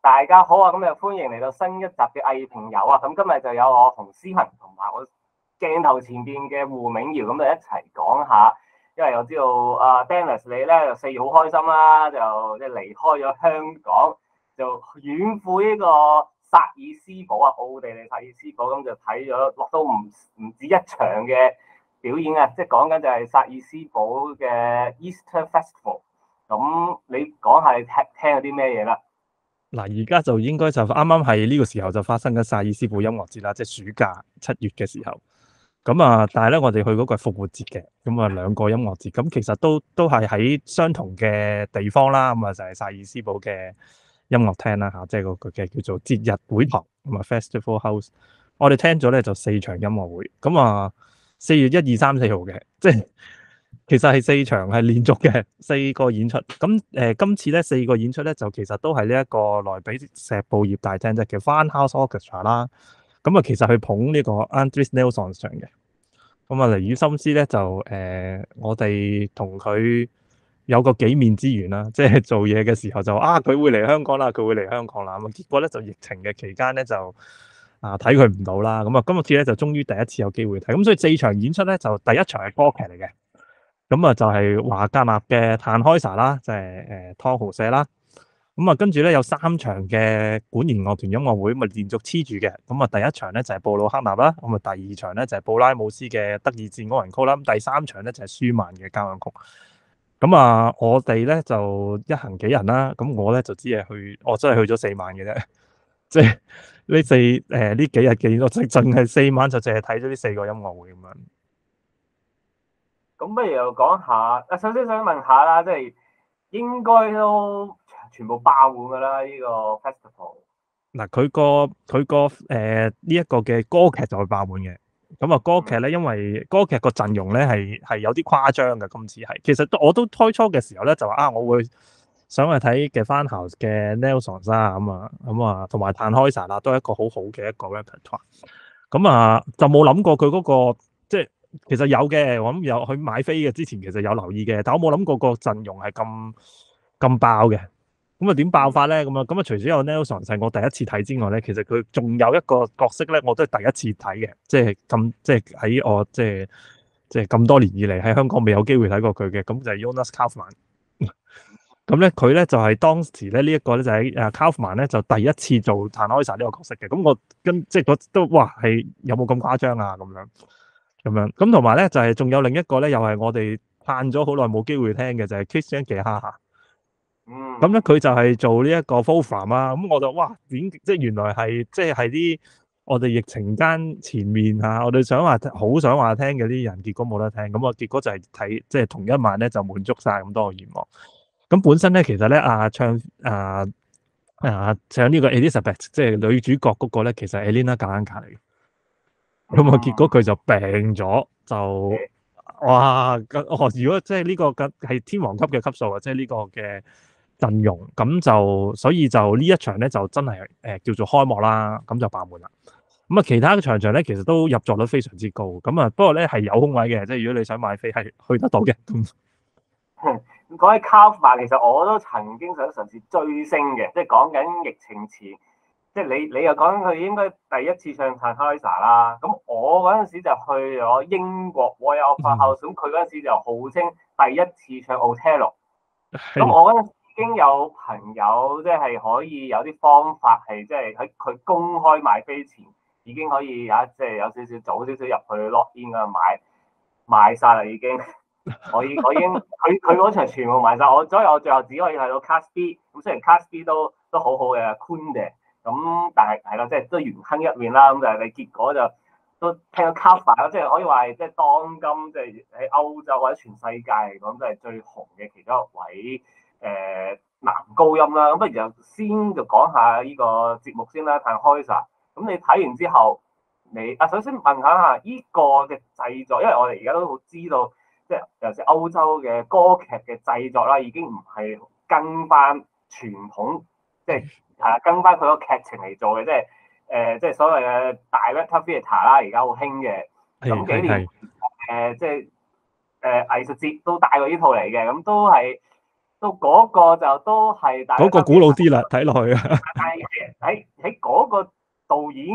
大家好啊！咁就歡迎嚟到新一集嘅藝評友啊！咁今日就有我同思恒同埋我鏡頭前邊嘅胡銘堯，咁就一齊講下。因為我知道Dennis 你咧就4月好開心啦，就即係離開咗香港，就遠赴呢個薩爾斯堡啊，奧地利薩爾斯堡，咁就睇咗落都唔止一場嘅表演啊！即係講緊就係薩爾斯堡嘅 Easter Festival。咁你講下你聽咗啲咩嘢啦？ 嗱，而家就應該就啱啱係呢個時候就發生緊薩爾斯堡音樂節啦，即係暑假7月嘅時候。咁啊，但係咧，我哋去嗰個係復活節嘅，咁啊兩個音樂節，咁其實都係喺相同嘅地方啦。咁啊就係薩爾斯堡嘅音樂廳啦嚇，即係嗰個嘅叫做節日會堂咁啊 Festival House。我哋聽咗咧就4場音樂會，咁啊4月1、2、3、4號嘅，即係。其實係4場係連續嘅4個演出，咁今次咧4個演出咧就其實都係呢一個萊比錫布業大廳即係叫 Farnhouse Orchestra 啦，咁啊其實去捧呢個 Andris Nelsons 上嘅，咁啊尼爾森斯咧就我哋同佢有個幾面之緣啦，即係做嘢嘅時候就佢會嚟香港啦，佢會嚟香港啦，咁結果咧就疫情嘅期間咧就睇佢唔到啦，咁啊今次咧就終於第一次有機會睇，咁所以4場演出咧就第一場係歌劇嚟嘅。咁啊就係華格納嘅《坦開薩》啦，就係湯豪社啦。咁啊跟住咧有3場嘅管弦樂團音樂會，咁啊連續黐住嘅。咁啊第一場咧就係布魯克納啦，咁啊第2場咧就係布拉姆斯嘅德意志軻雲曲啦，咁第3場咧就係舒曼嘅交響曲。咁啊我哋咧就一行幾人啦，咁我咧就只係去，我真係去咗4晚嘅啫，即係呢幾日嘅，我淨係4晚就淨係睇咗呢4個音樂會咁樣。 咁不如又講下，首先想問下啦，即係應該都全部爆滿噶啦呢個 festival。 嗱，佢呢一個嘅歌劇就會爆滿嘅。咁啊，歌劇咧，因為歌劇個陣容咧係有啲誇張嘅。今次係，其實我都開初嘅時候咧就話我會想去睇嘅Farnhouse嘅 Nelsons 啦，咁啊，同埋坦開薩啦，都係一個好好嘅一個 repertoire。咁啊，就冇諗過佢嗰個即係其實有嘅，我諗有去買飛嘅之前其實有留意嘅，但我冇諗過個陣容係咁爆嘅。咁啊點爆發咧？咁啊，除咗有 Nelson 係我第一次睇之外咧，其實佢仲有一個角色咧，我都係第一次睇嘅，即係喺我即係咁多年以嚟喺香港未有機會睇過佢嘅，咁就係 Jonas Kaufmann。咁咧佢咧就係當時咧呢一個咧就喺Kaufmann 咧就第一次做 Tannhäuser 呢個角色嘅，咁我即係都哇係有冇咁誇張啊咁樣，咁同埋咧就係仲有另一個咧又係我哋盼咗好耐冇機會聽嘅就係 Christian Gehaha。咁咧佢就係做呢一個 Wolfram 啦，咁我就哇即係原來係即係啲我哋疫情間前面我哋好想話聽嘅啲人，結果冇得聽，咁啊結果就係睇即係同一晚咧就滿足晒咁多個願望。咁本身咧其實咧唱呢個 Elizabeth 即係女主角嗰個咧，其實係 Elena Gallenka 嚟嘅。咁啊結果佢就病咗，就哇如果即係呢個係天王級嘅級數啊，即係呢個嘅陣容，咁就所以就呢一場咧就真係叫做開幕啦，咁就爆滿啦。咁啊其他嘅場咧其實都入座率非常之高，咁啊不過咧係有空位嘅，即係如果你想買飛係去得到嘅。 咁講起 Kaufmann，其實我都曾經想嘗試追星嘅，即係講緊疫情前，即係你又講佢應該第一次唱 Tannhäuser 啦。咁我嗰陣時就去咗英國 Royal Opera House，咁佢嗰陣時就號稱第一次唱 Othello。咁我嗰陣已經有朋友即係可以有啲方法係即係喺佢公開買飛前已經可以即係有少少早少少入去 lock in 啊買晒啦已經。我已經佢嗰場全部買晒，所以我最後只可以睇到 Cast B。咁雖然 Cast B 都好好嘅 Kunde，咁但係係啦，即係都緣坑一面啦。咁就係你結果就都聽到 Kaufmann 啦，即係可以話係即係當今即係喺歐洲或者全世界嚟講都係最紅嘅其中一位男高音啦。咁不如就先就講下呢個節目先啦，Tannhäuser。咁你睇完之後，你首先問下呢個嘅製作，因為我哋而家都好知道。即係尤其是歐洲嘅歌劇嘅製作啦，已經唔係跟翻傳統，即係跟翻佢個劇情嚟做嘅，即係所謂嘅 director theatre 啦，而家好興嘅。咁幾年即係藝術節都帶過呢套嚟嘅，咁都到嗰個就都係大家嗰個古老啲啦，睇落去啊。 但係喺嗰個導演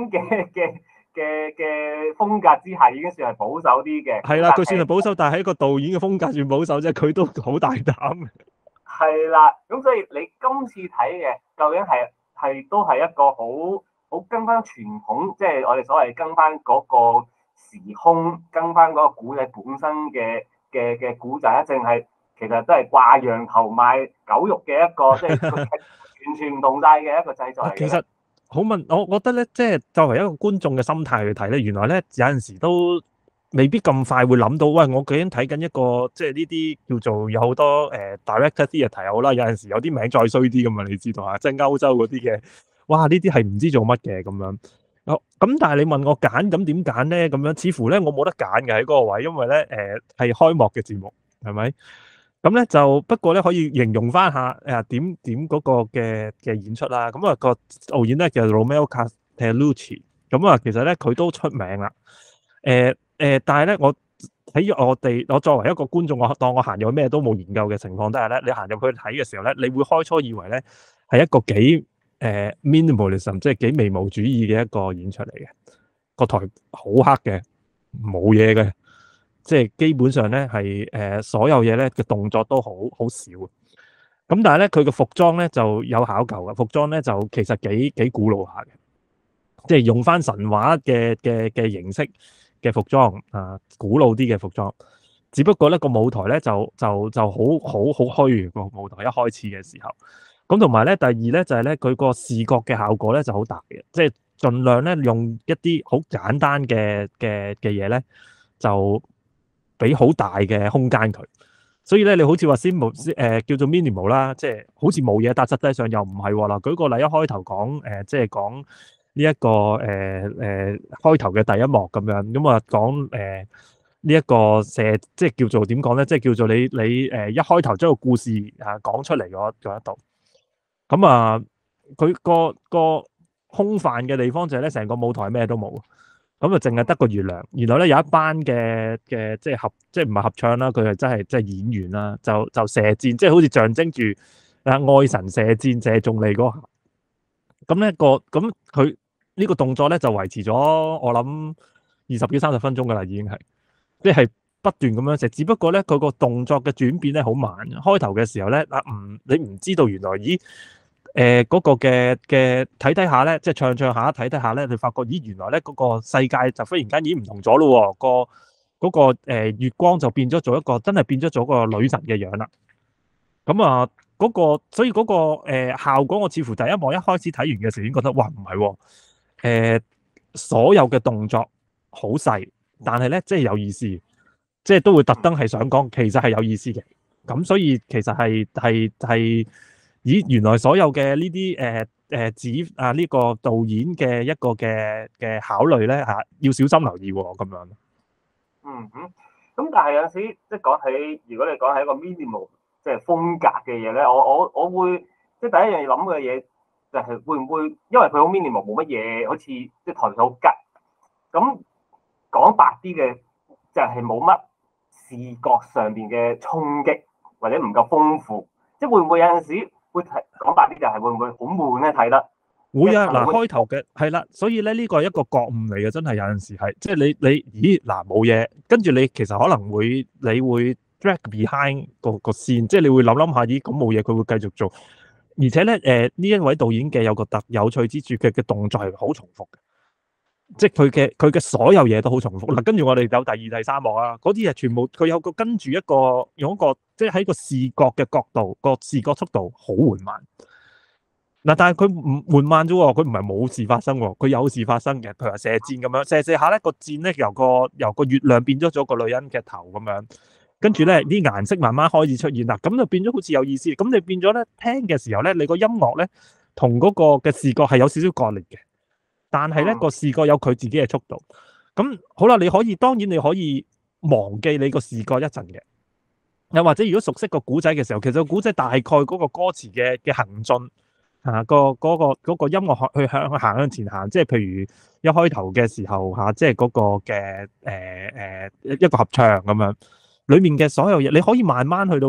嘅風格之下，已經算係保守啲嘅。 係啦，佢算係保守，但係喺個導演嘅風格算保守啫，佢都好大膽嘅。 係啦，咁所以你今次睇嘅究竟係都係一個好跟翻傳統，即係我哋所謂跟翻嗰個時空，跟翻嗰個古仔本身嘅古仔，一定係其實都係掛羊頭賣狗肉嘅一個，即係完全唔同晒嘅一個製作嚟嘅。 其實好問，我覺得咧，即係作為一個觀眾嘅心態去睇咧，原來咧有陣時都未必咁快會諗到，喂，我究竟睇緊一個即係呢啲叫做有好多director theatre好啦，有陣時有啲名再衰啲噶嘛，你知道啊，即係歐洲嗰啲嘅，哇，呢啲係唔知做乜嘅咁樣。咁但係你問我揀，咁點揀咧？咁樣似乎咧我冇得揀嘅喺嗰個位，因為咧係開幕嘅節目，係咪？咁咧就不過咧可以形容翻下點嗰個嘅演出啦。咁個導演咧叫 Romeo Castellucci，咁其實咧佢都出名啦。但係咧我作為一個觀眾，我當我行入去咩都冇研究嘅情況底下咧，你行入去睇嘅時候咧，你會開初以為咧係一個幾minimalism， 即係幾微無主義嘅一個演出嚟嘅。個台好黑嘅，冇嘢嘅。即係基本上咧係所有嘢咧嘅動作都好少，咁但係咧佢嘅服裝咧就有考究嘅，服裝咧就其實幾古老下嘅，即係用翻神話嘅形式嘅服裝古老啲嘅服裝，只不過咧個舞台咧就好虛個舞台一開始嘅時候，咁同埋咧第二咧就係咧佢個視覺嘅效果咧就好大嘅，即係盡量咧用一啲好簡單嘅嘢咧就俾好大嘅空間佢，所以咧你好似話叫做 minimal 啦，即係好似冇嘢，但實際上又唔係喎嗱。舉個例，一開頭講即係講呢一個開頭嘅第一幕咁樣，咁講呢一個即係叫做點講咧？即係叫做你一開頭將個故事講出嚟嗰一度，咁佢個空泛嘅地方就係咧，成個舞台咩都冇。咁淨係得個月亮，然後咧有一班嘅即係唔係合唱啦，佢係真係演員啦，就射箭，即係好似象徵住愛神射箭射中你嗰下。咁佢呢個動作咧就維持咗我諗20幾30分鐘噶啦，已經係即係不斷咁樣射。只不過咧佢個動作嘅轉變咧好慢，開頭嘅時候咧你唔知道原來嗰個嘅睇下咧，即係唱下睇下咧，你發覺原來咧嗰個世界就忽然間已經唔同咗咯喎，嗰個月光就變咗做一個真係變咗做個女神嘅樣啦。咁所以嗰個效果，我似乎第一幕一開始睇完嘅時候已經覺得哇唔係喎，所有嘅動作好細，但係咧即係有意思，即係都會特登係想講其實係有意思嘅。咁所以其實係咦，原來所有嘅呢啲指呢個導演嘅一個嘅考慮咧要小心留意喎，咁樣。 咁但係有陣時即係講起，如果你講係一個 minimal 即係風格嘅嘢咧，我會即係第一樣要諗嘅嘢就係會唔會因為佢好 minimal 冇乜嘢，好似即係台詞好吉。咁講白啲嘅就係冇乜視覺上邊嘅衝擊或者唔夠豐富，即係會唔會有陣時？會睇講白啲就係會唔會好悶咧？睇得會啊！嗱，開頭嘅係啦，所以咧呢個係一個覺悟嚟嘅，真係有陣時係即係你咦嗱冇嘢，跟住你其實可能你會 drag behind 個線，即係你會諗下咦咁冇嘢，佢會繼續做，而且咧呢一位導演嘅有個有趣之處，佢嘅動作係好重複嘅，即係佢嘅所有嘢都好重複嗱。跟住我哋有第2、第3幕啊，嗰啲係全部佢有個跟住用一個即係喺個視覺嘅角度，個視覺速度好緩慢嗱，但係佢唔緩慢啫喎，佢唔係冇事發生喎，佢有事發生嘅。譬如話射箭咁樣，射下咧個箭咧由個月亮變咗個女人嘅頭咁樣，跟住咧啲顏色慢慢開始出現啦，咁就變咗好似有意思。咁你變咗咧聽嘅時候咧，你個音樂咧同嗰個嘅視覺係有少少割裂嘅，但係咧個視覺有佢自己嘅速度。咁好啦，當然你可以忘記你個視覺一陣嘅，又或者如果熟悉個古仔嘅時候，其實個古仔大概嗰個歌詞嘅行進。嗰個音樂去向前行，即係譬如一開頭嘅時候即係嗰個嘅一個合唱咁樣，裡面嘅所有嘢你可以慢慢去到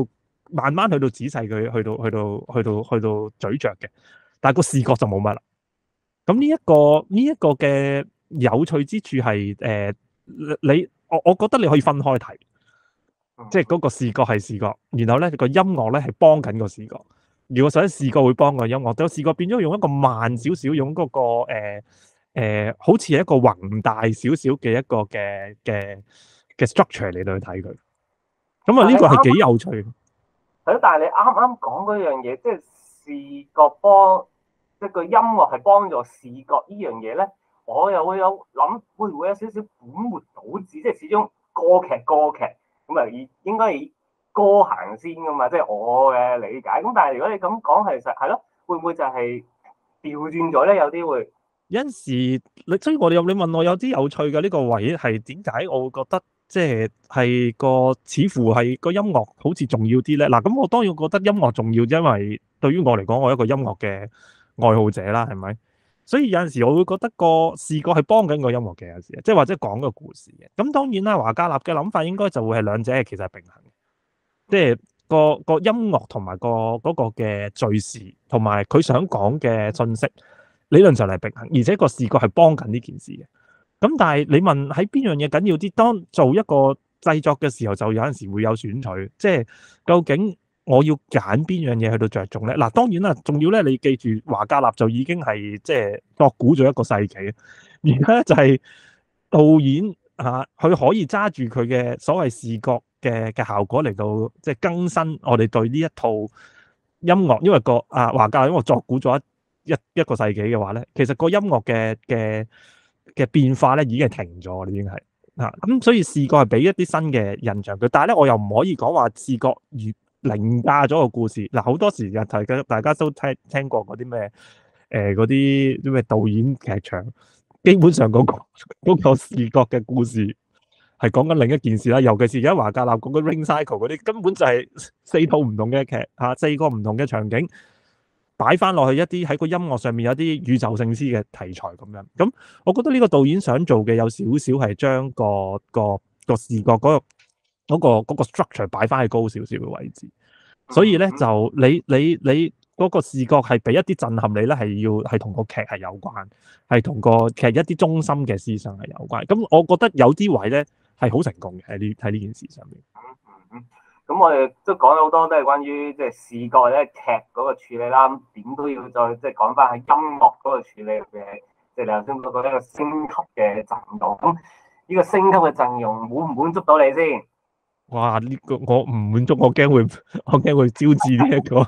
慢慢去到仔細佢去到咀嚼嘅，但係個視覺就冇乜啦。咁呢一個嘅有趣之處係我覺得你可以分開睇，即係嗰個視覺係視覺，然後咧個音樂咧係幫緊個視覺。如果想視覺會幫個音樂，但視覺變咗用一個慢少少，用嗰個好似係一個宏大少少嘅一個嘅 structure 嚟到去睇佢。咁啊，呢個係幾有趣。 係咯，但係你啱啱講嗰樣嘢，即係視覺幫，即係個音樂係幫助視覺呢樣嘢咧，我又會有諗，會唔會有少少本末倒置？即係始終歌劇咁啊，應該以歌行先噶嘛，即係我嘅理解。咁但係如果你咁講，其實係咯，會唔會就係調轉咗咧？有啲會有陣時，所以我哋你問我有啲有趣嘅呢個位係點解？我會覺得即係似乎係個音樂好似重要啲咧。嗱，咁我當然覺得音樂重要，因為對於我嚟講，我係一個音樂嘅愛好者啦，係咪？所以有陣時我會覺得個視覺係幫緊個音樂嘅，有時即係或者講個故事嘅。咁當然啦，華格納嘅諗法應該就會係兩者其實係平衡嘅，即係個音樂同埋嗰個嘅敘事，同埋佢想講嘅信息，理論上係平衡，而且個視覺係幫緊呢件事嘅。咁但係你問喺邊樣嘢緊要啲？當做一個製作嘅時候，就有陣時會有選取，即係究竟我要揀邊樣嘢去到着重咧？嗱，當然啦，仲要咧，你記住華格納就已經係即係作估咗一個世紀，而家就係導演佢可以揸住佢嘅所謂視覺嘅效果嚟到即係更新我哋對呢一套音樂，因為華格納因為作估咗一個世紀嘅話咧，其實個音樂嘅變化咧已經係停咗，已經係咁，所以視覺係俾一啲新嘅印象佢，但係咧我又唔可以講話視覺凌駕咗個故事。嗱，好多時大家都聽過嗰啲咩嗰啲咩導演劇場，基本上嗰個視覺嘅故事係講緊另一件事啦。尤其是而家華格納講緊 Ring Cycle 嗰啲，根本就係4套唔同嘅劇4個唔同嘅場景擺翻落去一啲喺個音樂上面有啲宇宙性絲嘅題材咁樣。咁我覺得呢個導演想做嘅有少少係將個視覺嗰個 structure 擺翻喺高少少嘅位置，所以咧就你嗰個視覺係俾一啲震撼你咧，係同個劇係有關，係同個劇一啲中心嘅思想係有關。咁我覺得有啲位咧係好成功嘅喺呢件事上面。 咁我哋都講咗好多，都係關於即係視覺咧劇嗰個處理啦。咁點都要再即係講翻喺音樂嗰個處理嘅，即係你頭先講一個升級嘅陣容。咁呢個升級嘅陣容滿唔滿足到你先？ 哇！呢個我唔滿足，我驚會招致呢一個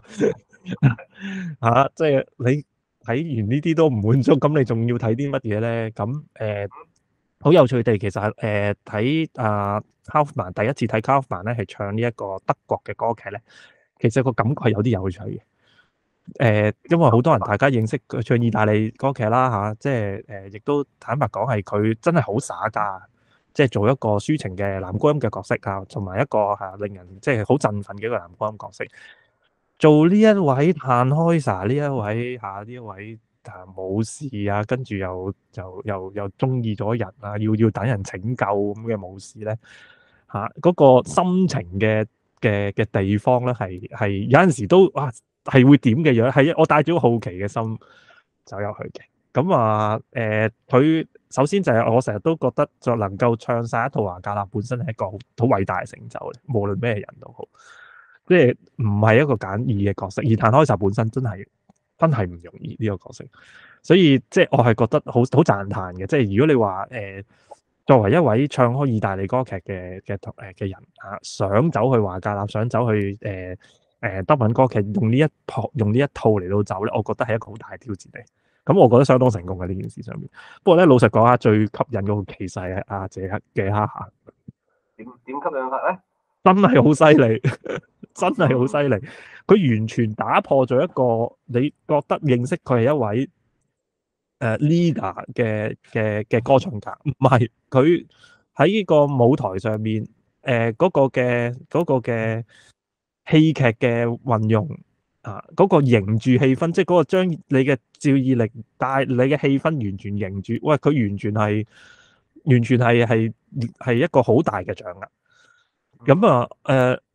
即係你睇完呢啲都唔滿足，咁你仲要睇啲乜嘢咧？咁好有趣地，其實睇Kaufman 第一次睇 Kaufman 咧，係唱呢一個德國嘅歌劇咧，其實個感覺係有啲有趣嘅。因為好多人大家認識佢唱意大利歌劇啦即係亦都坦白講係佢真係好耍家，即係做一個抒情嘅男高音嘅角色同埋一個令人即係好振奮嘅一個男高音角色。做呢一位炭開撒呢一位呢一位武士跟住又中意咗人要等人拯救咁嘅武士咧嗰個心情嘅地方咧係有陣時都係會點嘅樣，係我帶咗好奇嘅心走入去嘅。咁佢首先就係我成日都覺得就能夠唱晒一套華格納本身係一個好偉大嘅成就咧，無論咩人都好，即係唔係一個簡易嘅角色。而炭開撒本身真係唔容易呢個角色，所以即係我係覺得好讚嘆嘅。即係如果你話作為一位唱開意大利歌劇嘅人想走去華格納，想走去德文歌劇，用呢一套嚟到走咧，我覺得係一個好大嘅挑戰嚟。咁我覺得相當成功嘅呢件事上面。不過咧，老實講下，最吸引嗰個其實係阿謝哈夏。 點吸引法咧？ 真係好犀利，真係好犀利。佢完全打破咗一個你覺得認識佢係一位leader 嘅歌唱家，唔係，佢喺呢個舞台上面嗰個嘅戲劇嘅運用嗰個凝住氣氛，即係嗰個將你嘅注意力帶你嘅氣氛完全凝住。喂，佢完全係一個好大嘅掌握。咁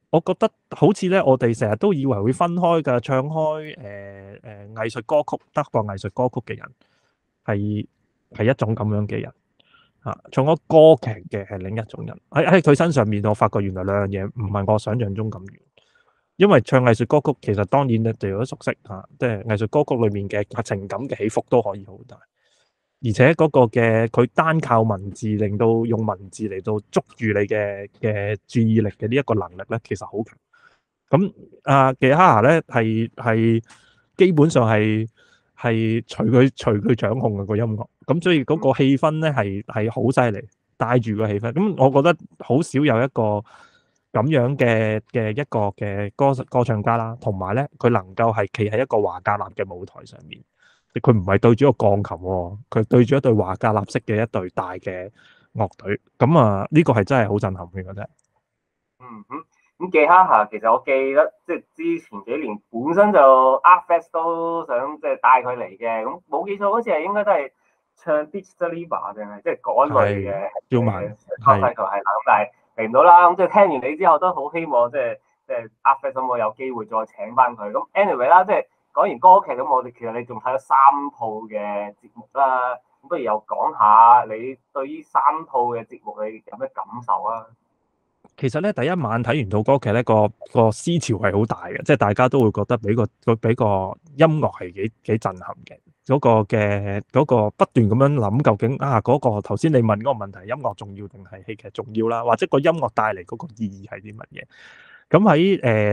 我覺得好似咧，我哋成日都以為會分開㗎，唱開藝術歌曲、德國藝術歌曲嘅人係一種咁樣嘅人嚇，唱開歌劇嘅係另一種人。喺佢身上面，我發覺原來兩樣嘢唔係我想象中咁遠。因為唱藝術歌曲其實當然咧，就要熟悉嚇，即係藝術歌曲裏面嘅情感嘅起伏都可以好大。而且嗰個嘅佢單靠文字，令到用文字嚟到捉住你嘅注意力嘅呢一個能力咧，其實好強。咁嘅哈哈咧係基本上係隨佢掌控嘅個音樂，咁所以嗰個氣氛咧係好犀利，帶住個氣氛。咁我覺得好少有一個咁樣嘅一個嘅歌唱家啦，同埋咧佢能夠係企喺一個華格納嘅舞台上面。佢唔係對住個鋼琴喎，佢對住一隊華格納式嘅一隊大嘅樂隊，咁呢個係真係好震撼嘅，覺得。 咁記哈哈，其實我記得即係之前幾年本身就 Art Fest 都想即係帶佢嚟嘅，咁冇記錯嗰次係應該都係唱 Digital Libre 定係即係嗰類嘅要慢係啦，咁但係嚟唔到啦。咁即係聽完你之後都好希望即係 Art Fest 咁我有機會再請翻佢。咁 anyway 啦，即係講完歌劇咁，我哋其實你仲睇咗3套嘅節目啦，咁不如又講下你對於3套嘅節目你有咩感受啊？ 其實咧，第一晚睇完套歌劇咧，個思潮係好大嘅，即係大家都會覺得俾個音樂係幾震撼嘅。嗰個不斷咁樣諗，究竟嗰個頭先你問嗰個問題，音樂重要定係戲劇重要啦？或者個音樂帶嚟嗰個意義係啲乜嘢？咁喺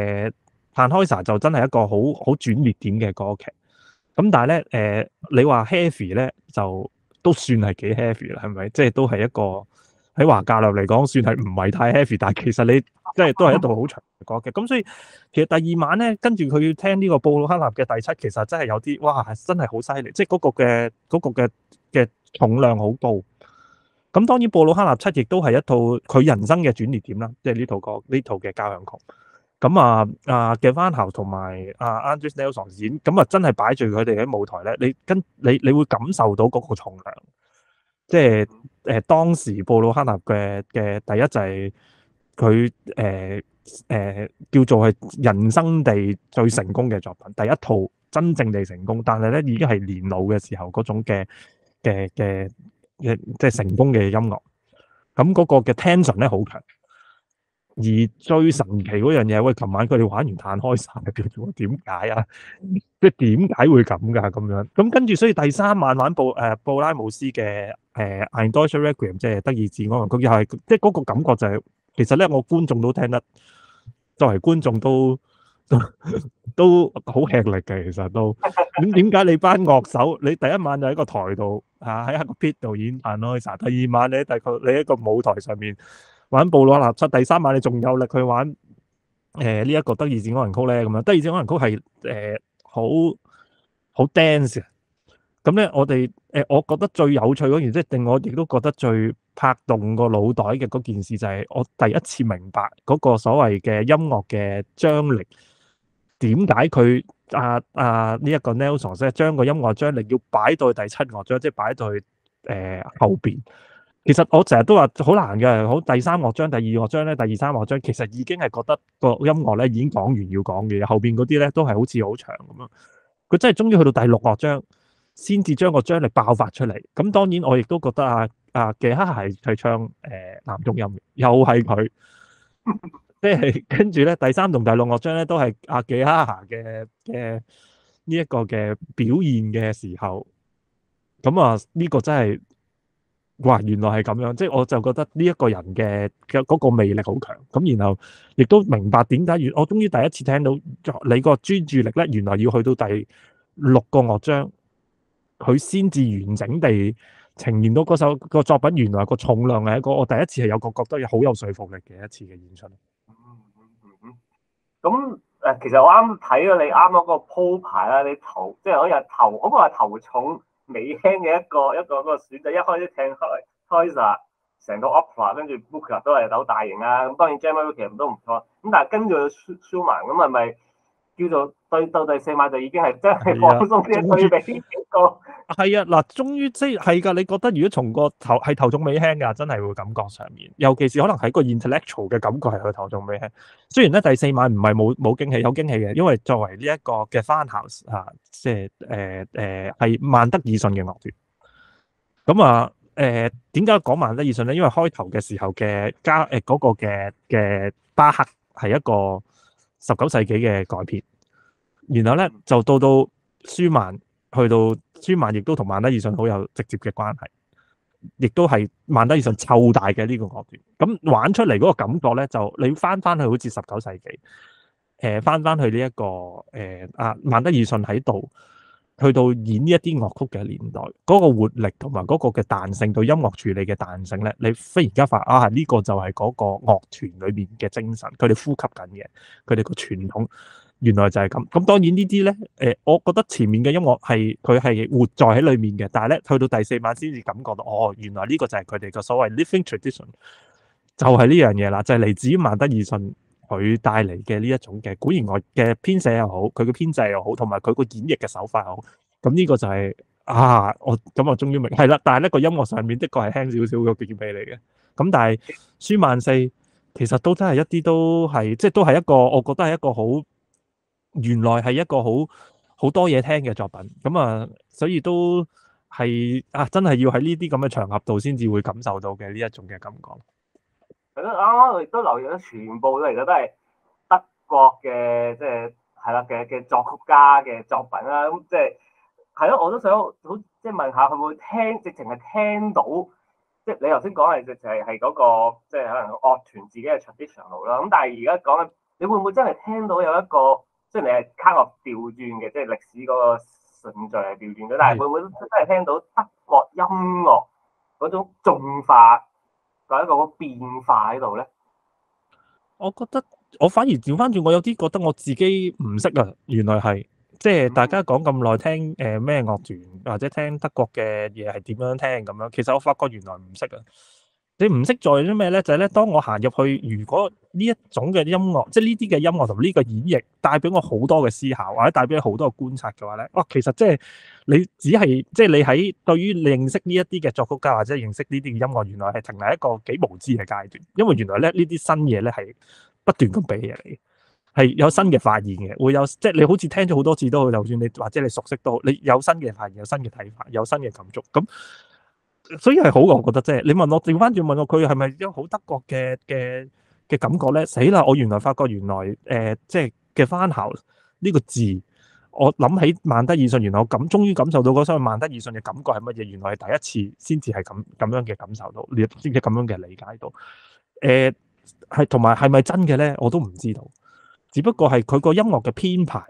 Tannhäuser就真係一個好轉捩點嘅歌劇。咁但係咧你話 heavy 咧，就都算係幾 heavy 啦，係咪？即係都係一個。喺華格納嚟講，算係唔係太 heavy，但係其實你即係都係一套好長嘅歌劇。咁所以其實第二晚咧，跟住佢要聽呢個布魯克納嘅第七，其實真係有啲哇，真係好犀利，即係嗰個嘅重量好高。咁當然布魯克納七亦都係一套佢人生嘅轉捩點啦，即係呢套嘅交響曲。咁嘅翻校同埋Andris Nelsons 演，咁真係擺住佢哋喺舞台咧，你會感受到嗰個重量。即係當時布魯克納嘅第一就係佢叫做係人生地最成功嘅作品，第一套真正地成功，但係咧已經係年老嘅時候嗰種嘅即係成功嘅音樂，咁嗰個嘅 tension 咧好強。而最神奇嗰樣嘢，喂，琴晚佢哋玩完Tannhäuser叫做點解啊？即係點解會咁㗎？咁樣咁跟住，所以第3晚玩布拉姆斯嘅Ein Deutscher Requiem， 即係德意志安魂曲，又係即係嗰個感覺就係，其實咧我觀眾都聽得，作為觀眾都好吃力嘅，其實都咁點解你班樂手，你第一晚就喺個台度喺個 pit 度演Tannhäuser，第二晚你喺個舞台上面玩布魯克納七，第3晚你仲有力去玩呢一個德意志安魂曲咧？咁樣德意志安魂曲係好 dance 嘅。咁咧我覺得最有趣嗰件，即係令我亦都覺得最拍動個腦袋嘅嗰件事，就係我第一次明白嗰個所謂嘅音樂嘅張力，點解佢呢一個 Nelsons 咧將個音樂張力要擺到去第7樂章，即係擺到去後邊。其實我成日都話好難嘅，好第3樂章、第2樂章咧、第2、3樂章，其實已經係覺得個音樂咧已經講完要講嘅，後邊嗰啲咧都係好似好長咁樣。佢真係終於去到第6樂章，先至將個張力爆發出嚟。咁當然我亦都覺得嘅哈哈係唱男中音，又係佢，即係跟住咧第3同第6樂章咧都係嘅哈哈嘅呢一個嘅表現嘅時候，咁呢個真係。哇！原來係咁樣，即係我就覺得呢一個人嘅嗰個魅力好強，咁然後亦都明白點解我終於第一次聽到你個專注力咧，原來要去到第6個樂章，佢先至完整地呈現到嗰個作品，原來個重量係一個我第一次係有個覺得好有說服力嘅一次嘅演出。 咁其實我啱睇咗你啱嗰個鋪排啦，你即係好似嗰個係頭重尾輕嘅一個選擇，一開始聽Tannhäuser成個 opera， 跟住 Bruckner 都係好大型啊。咁當然 German Requiem 都唔錯。咁但係跟住 Schumann 咁係咪叫做到第四晚就已經係真係係啊放鬆啲對比幾個。 係啊，嗱，終於即係㗎。你覺得如果從個頭重尾輕㗎，真係會感覺上面，尤其是可能喺個 intellectual 嘅感覺係佢頭重尾輕。雖然咧第四晚唔係冇驚喜，有驚喜嘅，因為作為呢一個嘅 Funhouse 即係係萬德爾遜嘅樂團。咁啊點解講萬德爾遜咧？因為開頭嘅時候嘅嗰個嘅巴赫係一個19世紀嘅改編，然後咧就到舒曼，去到舒曼亦都同萬德爾遜好有直接嘅關係，亦都係萬德爾遜湊大嘅呢個樂團。咁玩出嚟嗰個感覺咧，就你翻去好似19世紀，翻去呢一個萬德爾遜喺度，去到演呢一啲樂曲嘅年代，嗰個活力同埋嗰個嘅彈性，對音樂處理嘅彈性咧，你忽然間發呢個就係嗰個樂團裏面嘅精神，佢哋呼吸緊嘅，佢哋個傳統。原來就係咁，咁當然呢啲咧，我覺得前面嘅音樂佢係活在喺裏面嘅，但係咧去到第四晚先至感覺到，原來呢個就係佢哋嘅所謂 living tradition，就係呢樣嘢啦，就係嚟自於萬德爾遜佢帶嚟嘅呢一種嘅管弦樂嘅編寫又好，佢嘅編制又好，同埋佢個演繹嘅手法又好，咁呢個就係我終於明係啦，但係咧個音樂上面的確係輕少少嘅結尾嚟嘅，咁但係舒曼四其實都真係一啲都係，即係都係一個，我覺得係一個好。原來係一個好多嘢聽嘅作品，咁所以都係真係要喺呢啲咁嘅場合度先至會感受到嘅呢一種嘅感覺。 係咯，啱啱我亦都留意到，全部都其實都係德國嘅，即係係啦嘅作曲家嘅作品啦。咁即係咯，我都想好即係問下，佢會唔會直情係聽到？即係你頭先講係直情係嗰個，即係可能樂團自己嘅 traditional 啦。咁但係而家講緊，你會唔會真係聽到有一個？雖然你係卡樂調轉嘅，即係歷史嗰個順序係調轉咗，但係會唔會真係聽到德國音樂嗰種進化嗰一個變化喺度咧？ 我覺得我反而調翻轉，我有啲覺得我自己唔識啊。原來係即係大家講咁耐聽咩樂團或者聽德國嘅嘢係點樣聽咁樣，其實我發覺原來唔識啊。你唔識在啲咩咧？就係咧，當我行入去，如果呢一種嘅音樂，即係呢啲嘅音樂同呢個演繹帶俾我好多嘅思考，或者帶俾我好多嘅觀察嘅話咧，其實即係你只係即係你喺對於認識呢一啲嘅作曲家或者認識呢啲嘅音樂，原來係停留一個幾無知嘅階段，因為原來咧呢啲新嘢咧係不斷咁俾嘢你，係有新嘅發現嘅，會有即係你好似聽咗好多次都好，就算你或者你熟悉都好，你有新嘅發現，有新嘅睇法，有新嘅感觸咁。所以係好，我覺得即係你問我調翻轉問我佢係咪一個好德國嘅感覺咧？死啦！我原來發覺原來即係嘅Funhouse呢個字，我諗起萬德爾遜，原來我終於感受到嗰種萬德爾遜嘅感覺係乜嘢？原來係第一次先至係咁樣嘅感受到，先至咁樣嘅理解到。係同埋係咪真嘅咧？我都唔知道。只不過係佢個音樂嘅編排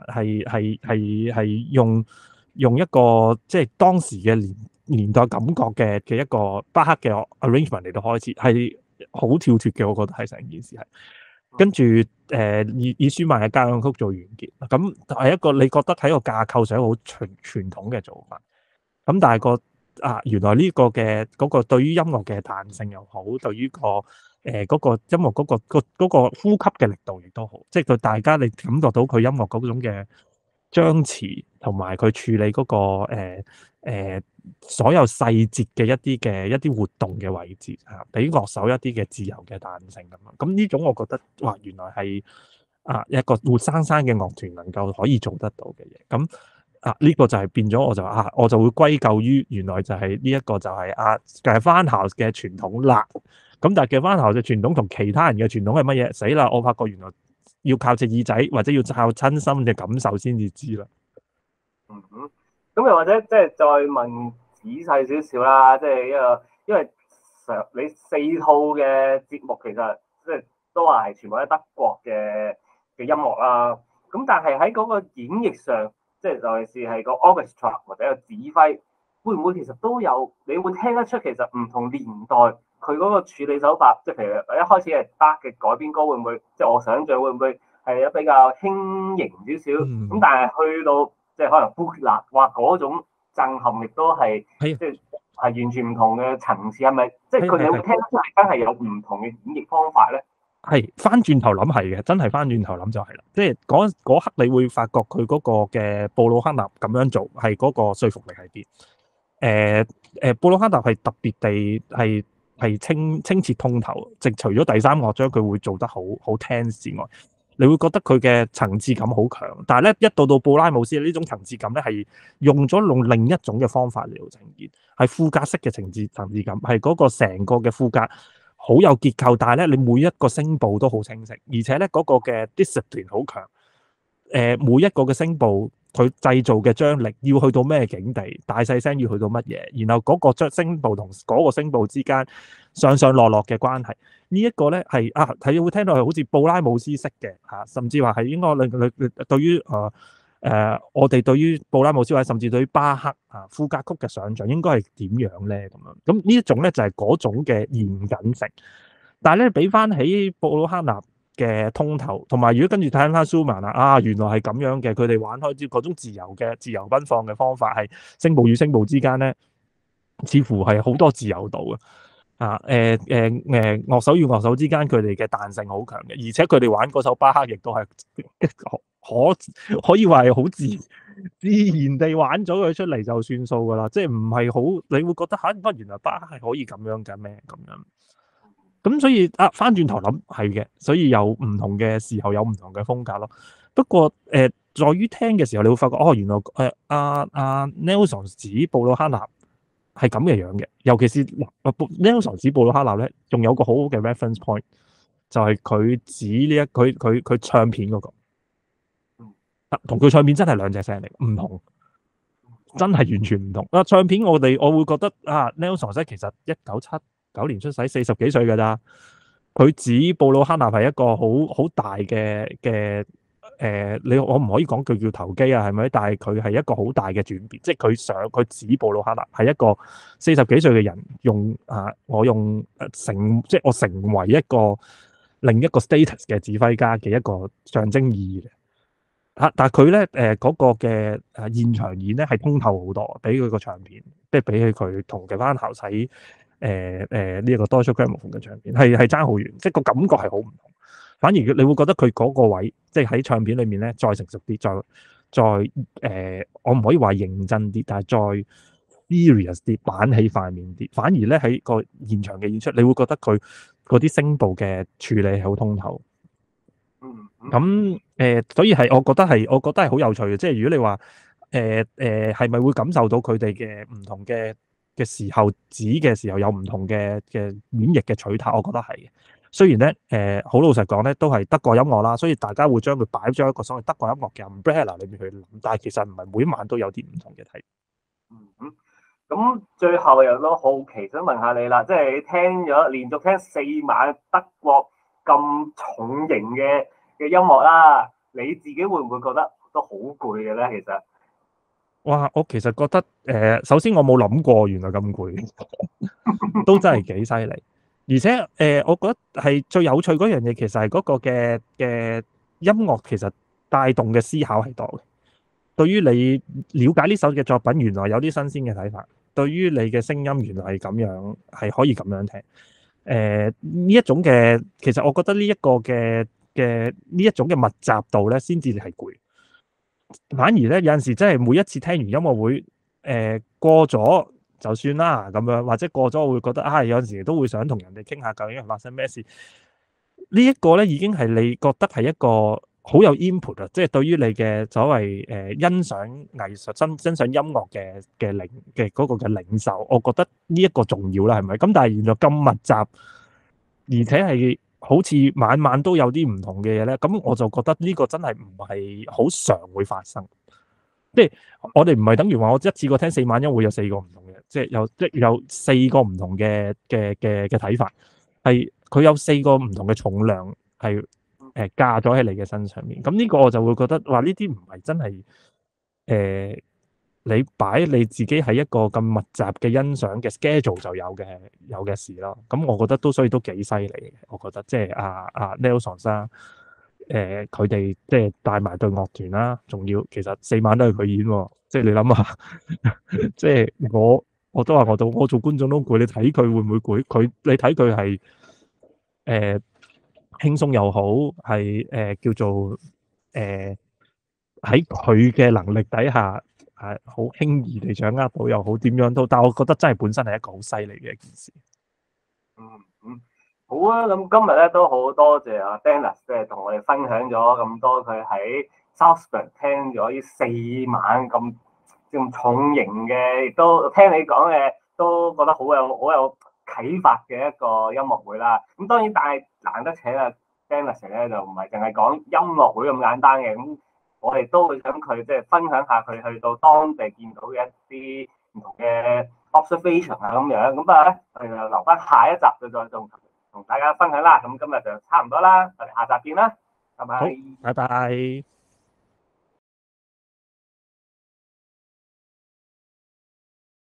係用一個即係當時嘅年代感覺嘅一個巴赫嘅 arrangement 嚟到開始，係好跳脫嘅，我覺得係成件事係。跟住以舒曼嘅交響曲做完結，咁係一個你覺得喺個架構上好傳統嘅做法。咁但係原來呢個嘅嗰個對於音樂嘅彈性又好，對於嗰個音樂嗰個呼吸嘅力度亦都好，即係對大家你感覺到佢音樂嗰種嘅張弛，同埋佢處理嗰個所有細節嘅一啲活動嘅位置嚇，俾樂手一啲嘅自由嘅彈性咁樣。咁呢種我覺得哇，原來係一個活生生嘅樂團能夠可以做得到嘅嘢。咁呢個就係變咗，我就會歸咎於原來就係呢一個就係就係Funhouse嘅傳統啦。咁但係嘅Funhouse嘅傳統同其他人嘅傳統係乜嘢？死啦！我發覺原來要靠隻耳仔或者要靠親身嘅感受先至知啦。 咁又或者即係再問仔細少少啦，即係因為你4套嘅節目其實即係都係全部喺德國嘅音樂啦。咁但係喺嗰個演繹上，即係尤其是係個 orchestra 或者個指揮，會唔會其實都有？你會聽得出其實唔同年代佢嗰個處理手法，即係譬如一開始係巴嘅改編歌，會唔會即係我想象會唔會係比較輕盈少少？咁但係去到即係可能呼辣，哇嗰種震撼亦都係即係完全唔同嘅層次，係咪？即係佢哋會聽得出係真係有唔同嘅演繹方法咧？ 係翻轉頭諗係嘅，真係翻轉頭諗就係啦。即係嗰刻你會發覺佢嗰個嘅布魯克納咁樣做係嗰個說服力喺邊。布魯克納係特別地係清澈通透，即除咗第三樂章佢會做得好 tense 之外，你會覺得佢嘅層次感好強。但係咧，一到布拉姆斯呢種層次感咧，係用另一種嘅方法嚟到呈現，係賦格式嘅層次感，係嗰個成個嘅賦格好有結構，但係咧你每一個聲部都好清晰，而且咧嗰個嘅 discipline 好強。每一個嘅聲部佢製造嘅張力要去到咩境地，大細聲要去到乜嘢，然後嗰個聲部同嗰個聲部之間上上落落嘅關係，呢一個咧係睇會聽到係好似布拉姆斯式嘅嚇，甚至話係應該你對於我哋對於布拉姆斯或者甚至對於巴克賦格曲嘅想像應該係點樣咧咁樣？咁呢一種咧就係嗰種嘅嚴謹性，但係咧俾翻起布魯克納嘅通透，同埋如果跟住睇翻舒曼原來係咁樣嘅，佢哋玩開啲嗰種自由奔放嘅方法，係聲部與聲部之間咧，似乎係好多自由度嘅。樂手與樂手之間佢哋嘅彈性好強嘅，而且佢哋玩嗰首巴克亦都係可以話係好自然地玩咗佢出嚟就算數噶啦，即係唔係好你會覺得乜原來巴克係可以咁樣嘅咩咁樣？咁所以翻轉頭諗係嘅，所以有唔同嘅時候有唔同嘅風格咯。不過在於聽嘅時候，你會發覺原來Nelson 指布魯克納係咁嘅樣嘅，尤其是Nelson 指布魯克納咧，仲有個好好嘅 reference point，就係佢指呢佢唱片嗰個，同佢唱片真係兩隻聲嚟，唔同，真係完全唔同。唱片我會覺得Nelson 其實1979年出世，40幾歲㗎咋。佢指布魯克納係一個好大嘅我唔可以講佢叫投機係咪？但係佢係一個好大嘅轉變，即係佢指布魯克納係一個40幾歲嘅人，我成為一個另一個 status 嘅指揮家嘅一個象徵意義嘅。但係佢咧嗰個嘅現場演咧係通透好多，比佢個唱片，即係比起佢同嘅翻校使呢一個 Deutsche Grammophon 嘅唱片係爭好遠，即係個感覺係好唔同。反而你會覺得佢嗰個位，即係喺唱片裏面咧，再成熟啲，再我唔可以話認真啲，但係再 serious 啲，板起塊面啲。反而咧喺個現場嘅演出，你會覺得佢嗰啲聲部嘅處理係好通透。咁所以我覺得係好有趣嘅。即係如果你話係咪會感受到佢哋嘅唔同嘅時候指嘅時候有唔同嘅演繹嘅取態，我覺得係嘅。雖然咧好老實講咧，都係德國音樂啦，所以大家會將佢擺咗一個所謂德國音樂嘅 umbrella 裏面去諗，但係其實唔係每一晚都有啲唔同嘅睇。 咁最後又都好奇想問下你啦，即係你連續聽4晚德國咁重型嘅音樂啦，你自己會唔會覺得都好攰嘅咧？其實， 哇！我其實覺得首先我冇諗過原來咁攰，都真係幾犀利。而且我覺得係最有趣嗰樣嘢，其實係嗰個嘅音樂，其實帶動嘅思考係多嘅。對於你了解呢首嘅作品，原來有啲新鮮嘅睇法。對於你嘅聲音，原來係咁樣，係可以咁樣聽。呢一種嘅，其實我覺得呢一個嘅呢一種嘅密集度咧，先至係攰。反而咧，有陣時真係每一次聽完音樂會，過咗就算啦咁樣，或者過咗我會覺得有陣時都會想同人哋傾下究竟係發生咩事。呢一個咧已經係你覺得係一個好有 input 啊，即係對於你嘅所謂欣賞藝術、欣賞音樂嘅嗰個嘅領受，我覺得呢一個重要啦，係咪？咁但係原來咁密集，而且係好似晚晚都有啲唔同嘅嘢咧，咁我就覺得呢個真係唔係好常會發生。即係我哋唔係等於話我一次過聽4晚音會有4個唔同嘅，即係有4個唔同嘅睇法，係佢有4個唔同嘅重量係架咗喺你嘅身上面。咁呢個我就會覺得話呢啲唔係真係你擺你自己喺一個咁密集嘅欣賞嘅 schedule 就有嘅事咯。咁我覺得所以都幾犀利嘅。我覺得即係Nelson 啦，佢哋即係帶埋隊樂團啦，仲要其實4晚都係佢演喎。即係你諗下，即係我都話我做觀眾都攰，你睇佢會唔會攰？你睇佢係輕鬆又好，係叫做喺佢嘅能力底下係好輕易地掌握到又好，點樣都，但係我覺得真係本身係一個好犀利嘅一件事。 嗯，好啊，咁今日咧都好多謝阿 Dennis 即係同我哋分享咗咁多佢喺 Southburn 聽咗呢4晚咁重型嘅，亦都聽你講嘅都覺得好有啟發嘅一個音樂會啦。咁當然，但係難得請阿 Dennis 咧就唔係淨係講音樂會咁簡單嘅，咁我哋都會想佢即係分享下佢去到當地見到嘅一啲唔同嘅 observation 啊咁樣，咁啊咧我哋就留翻下一集再同大家分享啦。咁今日就差唔多啦，我哋下集見啦，拜拜。 好，拜拜。